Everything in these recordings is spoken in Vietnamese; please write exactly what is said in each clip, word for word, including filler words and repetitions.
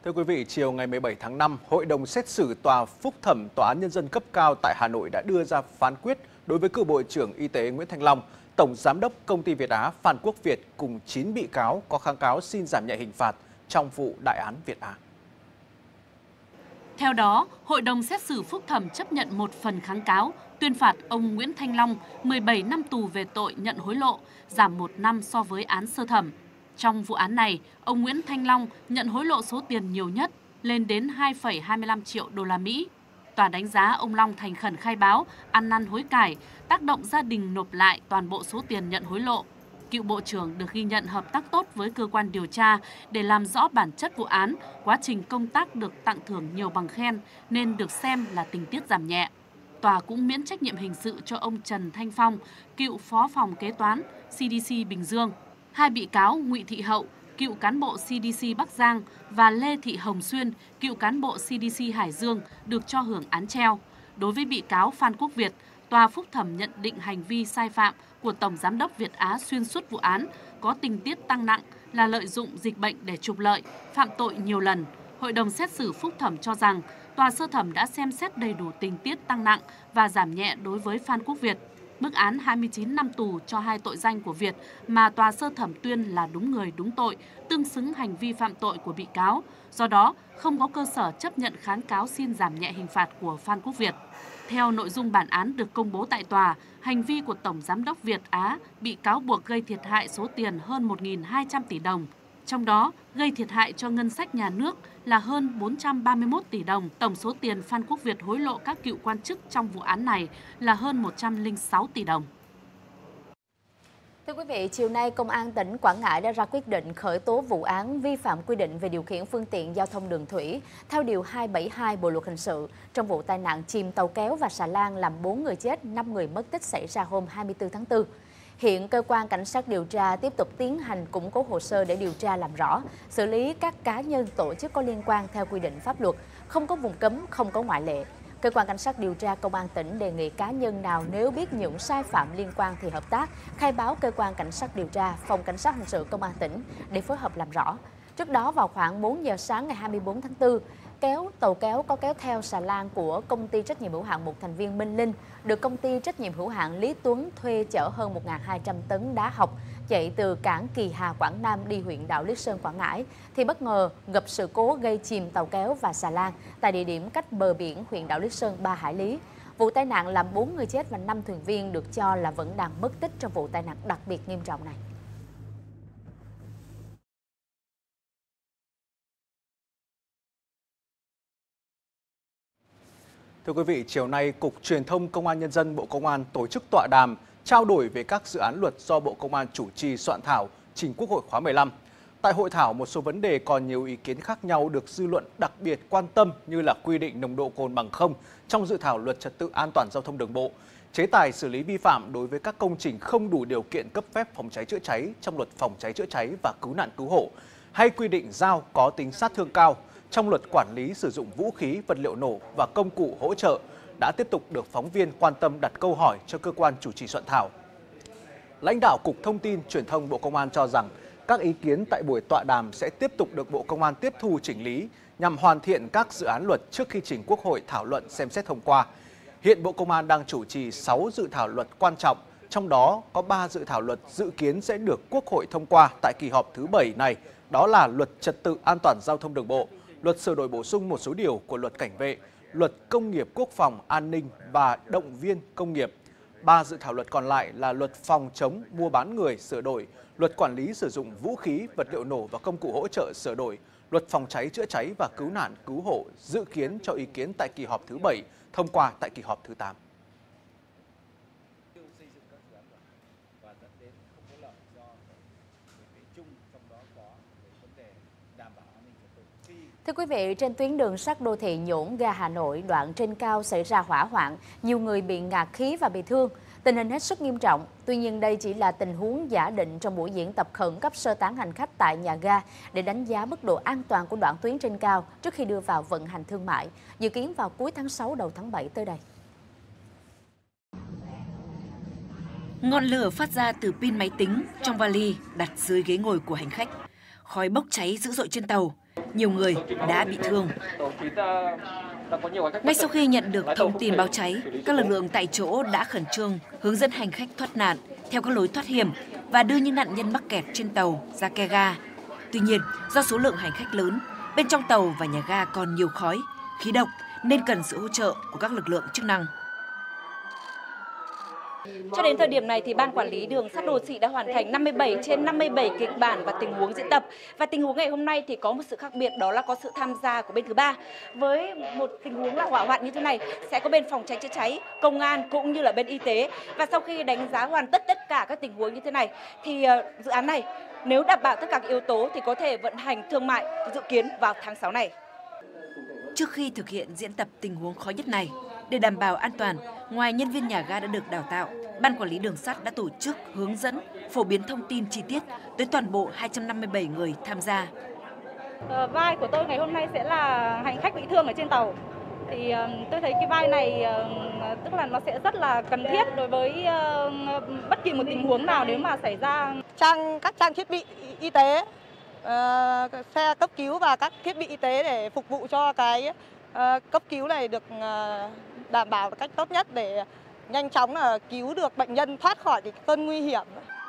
Thưa quý vị, chiều ngày mười bảy tháng năm, Hội đồng xét xử Tòa Phúc thẩm Tòa án Nhân dân cấp cao tại Hà Nội đã đưa ra phán quyết đối với cựu Bộ trưởng Y tế Nguyễn Thanh Long, Tổng Giám đốc Công ty Việt Á Phan Quốc Việt cùng chín bị cáo có kháng cáo xin giảm nhẹ hình phạt trong vụ đại án Việt Á. Theo đó, Hội đồng xét xử phúc thẩm chấp nhận một phần kháng cáo, tuyên phạt ông Nguyễn Thanh Long mười bảy năm tù về tội nhận hối lộ, giảm một năm so với án sơ thẩm. Trong vụ án này, ông Nguyễn Thanh Long nhận hối lộ số tiền nhiều nhất, lên đến hai phẩy hai mươi lăm triệu đô la Mỹ. Tòa đánh giá ông Long thành khẩn khai báo, ăn năn hối cải, tác động gia đình nộp lại toàn bộ số tiền nhận hối lộ. Cựu Bộ trưởng được ghi nhận hợp tác tốt với cơ quan điều tra để làm rõ bản chất vụ án, quá trình công tác được tặng thưởng nhiều bằng khen nên được xem là tình tiết giảm nhẹ. Tòa cũng miễn trách nhiệm hình sự cho ông Trần Thanh Phong, cựu phó phòng kế toán xê đê xê Bình Dương. Hai bị cáo Ngụy Thị Hậu, cựu cán bộ xê đê xê Bắc Giang và Lê Thị Hồng Xuyên, cựu cán bộ xê đê xê Hải Dương được cho hưởng án treo. Đối với bị cáo Phan Quốc Việt, Tòa Phúc thẩm nhận định hành vi sai phạm của Tổng Giám đốc Việt Á xuyên suốt vụ án có tình tiết tăng nặng là lợi dụng dịch bệnh để trục lợi, phạm tội nhiều lần. Hội đồng xét xử phúc thẩm cho rằng Tòa sơ thẩm đã xem xét đầy đủ tình tiết tăng nặng và giảm nhẹ đối với Phan Quốc Việt. Mức án hai mươi chín năm tù cho hai tội danh của Việt mà Tòa sơ thẩm tuyên là đúng người đúng tội, tương xứng hành vi phạm tội của bị cáo. Do đó, không có cơ sở chấp nhận kháng cáo xin giảm nhẹ hình phạt của Phan Quốc Việt. Theo nội dung bản án được công bố tại tòa, hành vi của Tổng Giám đốc Việt Á bị cáo buộc gây thiệt hại số tiền hơn một nghìn hai trăm tỷ đồng. Trong đó, gây thiệt hại cho ngân sách nhà nước là hơn bốn trăm ba mươi mốt tỷ đồng. Tổng số tiền Phan Quốc Việt hối lộ các cựu quan chức trong vụ án này là hơn một trăm lẻ sáu tỷ đồng. Thưa quý vị, chiều nay, Công an tỉnh Quảng Ngãi đã ra quyết định khởi tố vụ án vi phạm quy định về điều khiển phương tiện giao thông đường thủy theo Điều hai trăm bảy mươi hai Bộ Luật Hình sự trong vụ tai nạn chìm tàu kéo và xà lan làm bốn người chết, năm người mất tích xảy ra hôm hai mươi tư tháng tư. Hiện, cơ quan cảnh sát điều tra tiếp tục tiến hành củng cố hồ sơ để điều tra làm rõ, xử lý các cá nhân tổ chức có liên quan theo quy định pháp luật, không có vùng cấm, không có ngoại lệ. Cơ quan cảnh sát điều tra Công an tỉnh đề nghị cá nhân nào nếu biết những sai phạm liên quan thì hợp tác, khai báo cơ quan cảnh sát điều tra, Phòng Cảnh sát Hình sự Công an tỉnh để phối hợp làm rõ. Trước đó, vào khoảng bốn giờ sáng ngày hai mươi tư tháng tư, kéo tàu kéo có kéo theo xà lan của Công ty trách nhiệm hữu hạn một thành viên Minh Linh được Công ty trách nhiệm hữu hạn Lý Tuấn thuê chở hơn một nghìn hai trăm tấn đá học chạy từ cảng Kỳ Hà, Quảng Nam đi huyện đảo Lý Sơn, Quảng Ngãi thì bất ngờ gặp sự cố gây chìm tàu kéo và xà lan tại địa điểm cách bờ biển huyện đảo Lý Sơn ba hải lý. Vụ tai nạn làm bốn người chết và năm thuyền viên được cho là vẫn đang mất tích trong vụ tai nạn đặc biệt nghiêm trọng này. Thưa quý vị, chiều nay, Cục Truyền thông Công an Nhân dân Bộ Công an tổ chức tọa đàm trao đổi về các dự án luật do Bộ Công an chủ trì soạn thảo trình Quốc hội khóa mười lăm. Tại hội thảo, một số vấn đề còn nhiều ý kiến khác nhau được dư luận đặc biệt quan tâm như là quy định nồng độ cồn bằng không trong dự thảo luật trật tự an toàn giao thông đường bộ, chế tài xử lý vi phạm đối với các công trình không đủ điều kiện cấp phép phòng cháy chữa cháy trong luật phòng cháy chữa cháy và cứu nạn cứu hộ, hay quy định dao có tính sát thương cao trong luật quản lý sử dụng vũ khí, vật liệu nổ và công cụ hỗ trợ đã tiếp tục được phóng viên quan tâm đặt câu hỏi cho cơ quan chủ trì soạn thảo. Lãnh đạo Cục Thông tin Truyền thông Bộ Công an cho rằng các ý kiến tại buổi tọa đàm sẽ tiếp tục được Bộ Công an tiếp thu chỉnh lý nhằm hoàn thiện các dự án luật trước khi trình Quốc hội thảo luận xem xét thông qua. Hiện Bộ Công an đang chủ trì sáu dự thảo luật quan trọng, trong đó có ba dự thảo luật dự kiến sẽ được Quốc hội thông qua tại kỳ họp thứ bảy này, đó là Luật Trật tự an toàn giao thông đường bộ, Luật sửa đổi bổ sung một số điều của Luật Cảnh vệ, Luật Công nghiệp Quốc phòng an ninh và Động viên công nghiệp. Ba dự thảo luật còn lại là Luật Phòng chống mua bán người sửa đổi, Luật Quản lý sử dụng vũ khí, vật liệu nổ và công cụ hỗ trợ sửa đổi, Luật Phòng cháy chữa cháy và cứu nạn cứu hộ dự kiến cho ý kiến tại kỳ họp thứ bảy, thông qua tại kỳ họp thứ tám. Thưa quý vị, trên tuyến đường sắt đô thị Nhổn ga Hà Nội, đoạn trên cao xảy ra hỏa hoạn, nhiều người bị ngạt khí và bị thương. Tình hình hết sức nghiêm trọng. Tuy nhiên đây chỉ là tình huống giả định trong buổi diễn tập khẩn cấp sơ tán hành khách tại nhà ga để đánh giá mức độ an toàn của đoạn tuyến trên cao trước khi đưa vào vận hành thương mại, dự kiến vào cuối tháng sáu đầu tháng bảy tới đây. Ngọn lửa phát ra từ pin máy tính trong vali đặt dưới ghế ngồi của hành khách. Khói bốc cháy dữ dội trên tàu. nhiều người đã bị thương. Ngay sau khi nhận được thông tin báo cháy, các lực lượng tại chỗ đã khẩn trương hướng dẫn hành khách thoát nạn theo các lối thoát hiểm và đưa những nạn nhân mắc kẹt trên tàu ra ke ga. Tuy nhiên, do số lượng hành khách lớn, bên trong tàu và nhà ga còn nhiều khói, khí độc nên cần sự hỗ trợ của các lực lượng chức năng. Cho đến thời điểm này thì Ban Quản lý Đường sắt Đô thị đã hoàn thành năm mươi bảy trên năm mươi bảy kịch bản và tình huống diễn tập. Và tình huống ngày hôm nay thì có một sự khác biệt, đó là có sự tham gia của bên thứ ba. Với một tình huống là hỏa hoạn như thế này sẽ có bên phòng cháy chữa cháy, công an cũng như là bên y tế. Và sau khi đánh giá hoàn tất tất cả các tình huống như thế này thì dự án này nếu đảm bảo tất cả các yếu tố thì có thể vận hành thương mại dự kiến vào tháng sáu này. Trước khi thực hiện diễn tập tình huống khó nhất này, để đảm bảo an toàn, ngoài nhân viên nhà ga đã được đào tạo, Ban Quản lý Đường sắt đã tổ chức hướng dẫn, phổ biến thông tin chi tiết tới toàn bộ hai trăm năm mươi bảy người tham gia. Ờ, vai của tôi ngày hôm nay sẽ là hành khách bị thương ở trên tàu. Thì uh, tôi thấy cái vai này uh, tức là nó sẽ rất là cần thiết đối với uh, bất kỳ một tình huống nào nếu mà xảy ra. Trang các trang thiết bị y tế, uh, xe cấp cứu và các thiết bị y tế để phục vụ cho cái uh, cấp cứu này được uh, đảm bảo một cách tốt nhất để nhanh chóng là cứu được bệnh nhân thoát khỏi cái cơn nguy hiểm.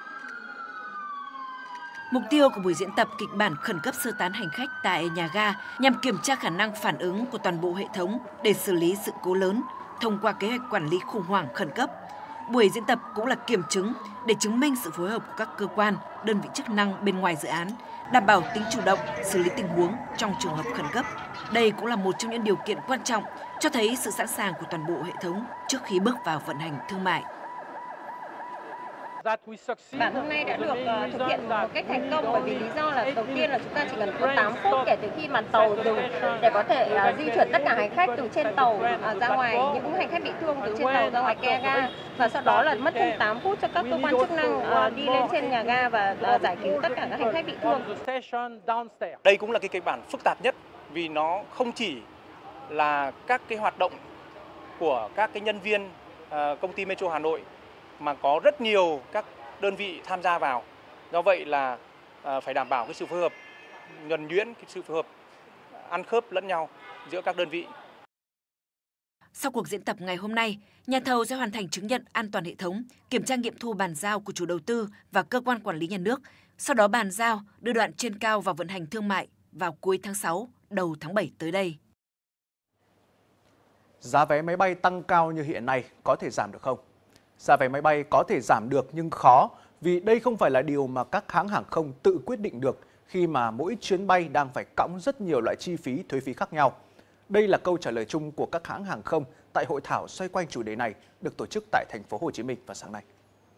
Mục tiêu của buổi diễn tập kịch bản khẩn cấp sơ tán hành khách tại nhà ga nhằm kiểm tra khả năng phản ứng của toàn bộ hệ thống để xử lý sự cố lớn thông qua kế hoạch quản lý khủng hoảng khẩn cấp. Buổi diễn tập cũng là kiểm chứng để chứng minh sự phối hợp của các cơ quan, đơn vị chức năng bên ngoài dự án, đảm bảo tính chủ động, xử lý tình huống trong trường hợp khẩn cấp. Đây cũng là một trong những điều kiện quan trọng cho thấy sự sẵn sàng của toàn bộ hệ thống trước khi bước vào vận hành thương mại. Bản hôm nay đã được uh, thực hiện một cách thành công bởi vì lý do là đầu tiên là chúng ta chỉ cần có tám phút kể từ khi mà tàu dừng để có thể uh, di chuyển tất cả hành khách từ trên tàu uh, ra ngoài, những hành khách bị thương từ trên tàu ra ngoài ke ga, và sau đó là mất thêm tám phút cho các cơ quan chức năng uh, đi lên trên nhà ga và uh, giải cứu tất cả các hành khách bị thương. Đây cũng là cái kịch bản phức tạp nhất vì nó không chỉ là các cái hoạt động của các cái nhân viên uh, công ty Metro Hà Nội mà có rất nhiều các đơn vị tham gia vào. Do vậy là à, phải đảm bảo cái sự phối hợp nhuần nhuyễn, cái sự phối hợp ăn khớp lẫn nhau giữa các đơn vị. Sau cuộc diễn tập ngày hôm nay, nhà thầu sẽ hoàn thành chứng nhận an toàn hệ thống, kiểm tra nghiệm thu bàn giao của chủ đầu tư và cơ quan quản lý nhà nước, sau đó bàn giao đưa đoạn trên cao vào vận hành thương mại vào cuối tháng sáu, đầu tháng bảy tới đây. Giá vé máy bay tăng cao như hiện nay có thể giảm được không? Giá vé máy bay có thể giảm được nhưng khó vì đây không phải là điều mà các hãng hàng không tự quyết định được khi mà mỗi chuyến bay đang phải cõng rất nhiều loại chi phí, thuế phí khác nhau. Đây là câu trả lời chung của các hãng hàng không tại hội thảo xoay quanh chủ đề này được tổ chức tại thành phố Hồ Chí Minh vào sáng nay.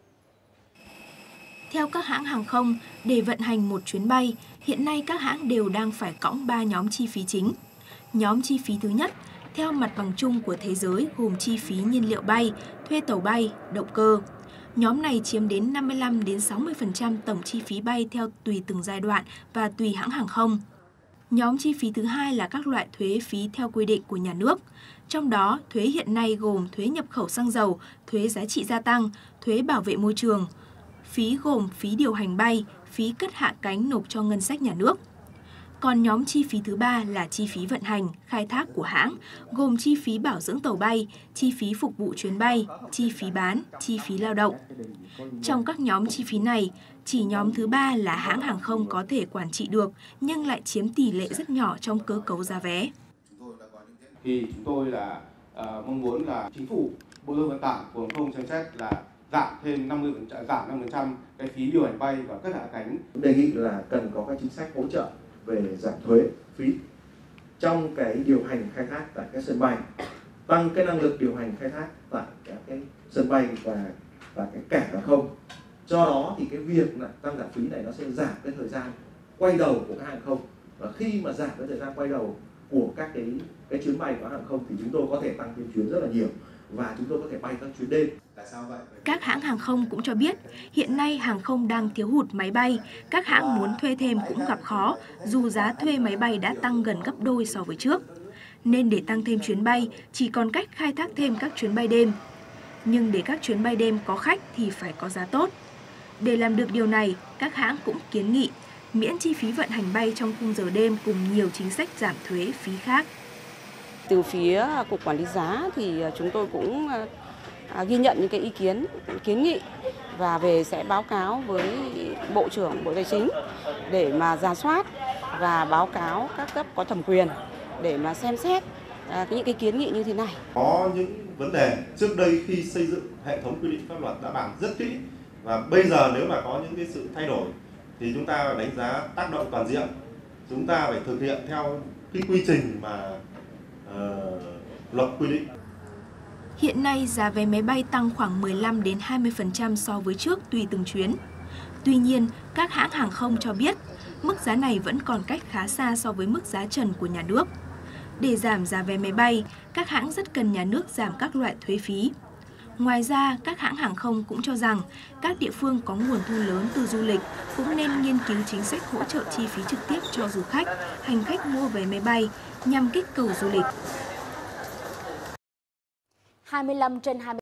Theo các hãng hàng không, để vận hành một chuyến bay, hiện nay các hãng đều đang phải cõng ba nhóm chi phí chính. Nhóm chi phí thứ nhất, theo mặt bằng chung của thế giới gồm chi phí nhiên liệu bay, thuê tàu bay, động cơ. Nhóm này chiếm đến năm mươi lăm đến sáu mươi phần trăm tổng chi phí bay theo tùy từng giai đoạn và tùy hãng hàng không. Nhóm chi phí thứ hai là các loại thuế phí theo quy định của nhà nước. Trong đó, thuế hiện nay gồm thuế nhập khẩu xăng dầu, thuế giá trị gia tăng, thuế bảo vệ môi trường. Phí gồm phí điều hành bay, phí cất hạ cánh nộp cho ngân sách nhà nước. Còn nhóm chi phí thứ ba là chi phí vận hành, khai thác của hãng, gồm chi phí bảo dưỡng tàu bay, chi phí phục vụ chuyến bay, chi phí bán, chi phí lao động. Trong các nhóm chi phí này, chỉ nhóm thứ ba là hãng hàng không có thể quản trị được nhưng lại chiếm tỷ lệ rất nhỏ trong cơ cấu giá vé. Thì chúng tôi là uh, mong muốn là chính phủ, Bộ Giao thông Vận tải của hàng không xem xét là giảm thêm năm mươi phần trăm, giảm năm phần trăm cái phí điều hành bay và cất hạ cánh. Đề nghị là cần có các chính sách hỗ trợ về giảm thuế phí trong cái điều hành khai thác tại các sân bay, tăng cái năng lực điều hành khai thác tại các cái sân bay và và cái cảng hàng không. Do đó thì cái việc là tăng giảm phí này nó sẽ giảm cái thời gian quay đầu của các hàng không, và khi mà giảm cái thời gian quay đầu của các cái cái chuyến bay của hàng không thì chúng tôi có thể tăng thêm chuyến rất là nhiều và chúng tôi có thể bay các chuyến đêm. Tại sao vậy? Các hãng hàng không cũng cho biết, hiện nay hàng không đang thiếu hụt máy bay, các hãng muốn thuê thêm cũng gặp khó, dù giá thuê máy bay đã tăng gần gấp đôi so với trước. Nên để tăng thêm chuyến bay, chỉ còn cách khai thác thêm các chuyến bay đêm. Nhưng để các chuyến bay đêm có khách thì phải có giá tốt. Để làm được điều này, các hãng cũng kiến nghị miễn chi phí vận hành bay trong khung giờ đêm cùng nhiều chính sách giảm thuế phí khác. Từ phía Cục Quản lý giá thì chúng tôi cũng ghi nhận những cái ý kiến, kiến nghị và về sẽ báo cáo với Bộ trưởng Bộ Tài chính để mà rà soát và báo cáo các cấp có thẩm quyền để mà xem xét những cái kiến nghị như thế này. Có những vấn đề trước đây khi xây dựng hệ thống quy định pháp luật đã bàn rất kỹ, và bây giờ nếu mà có những cái sự thay đổi thì chúng ta phải đánh giá tác động toàn diện. Chúng ta phải thực hiện theo cái quy trình mà uh, luật quy định. Hiện nay, giá vé máy bay tăng khoảng mười lăm đến hai mươi phần trăm so với trước tùy từng chuyến. Tuy nhiên, các hãng hàng không cho biết, mức giá này vẫn còn cách khá xa so với mức giá trần của nhà nước. Để giảm giá vé máy bay, các hãng rất cần nhà nước giảm các loại thuế phí. Ngoài ra, các hãng hàng không cũng cho rằng các địa phương có nguồn thu lớn từ du lịch cũng nên nghiên cứu chính sách hỗ trợ chi phí trực tiếp cho du khách, hành khách mua vé máy bay nhằm kích cầu du lịch. hai mươi lăm trên hai mươi